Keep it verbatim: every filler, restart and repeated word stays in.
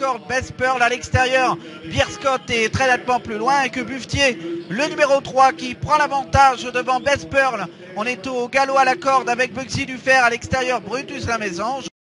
corde, Best Pearl à l'extérieur, Beerscott est très nettement plus loin, et que Buffetier, le numéro trois, qui prend l'avantage devant Best Pearl. On est au galop à la corde avec Bugsy Dufer à l'extérieur, Brutus la Maison.